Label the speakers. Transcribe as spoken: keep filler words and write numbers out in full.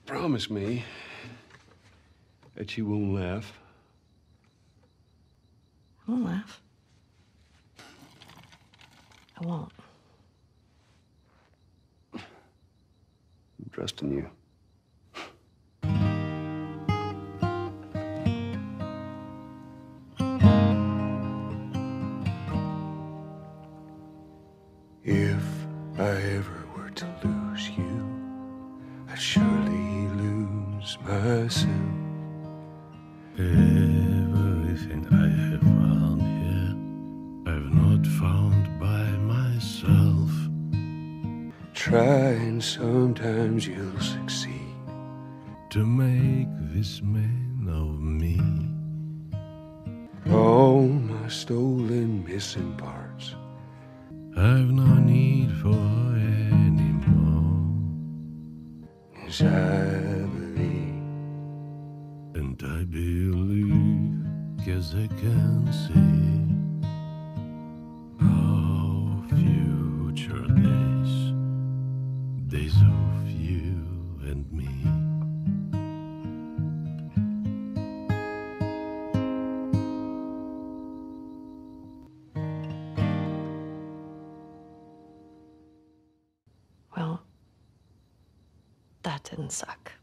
Speaker 1: Promise me that you won't laugh.
Speaker 2: I won't laugh. I won't.
Speaker 1: I'm trusting you. If I ever were to lose you, I'd surely lose myself.
Speaker 3: Everything I have found here, I've not found by myself.
Speaker 1: Try and sometimes you'll succeed.
Speaker 3: To make this man of me.
Speaker 1: All my stolen missing parts,
Speaker 3: I've no need for any more.
Speaker 1: yes, I believe.
Speaker 3: And I believe, 'cause I can see our future days, days of you and me.
Speaker 2: Well, that didn't suck.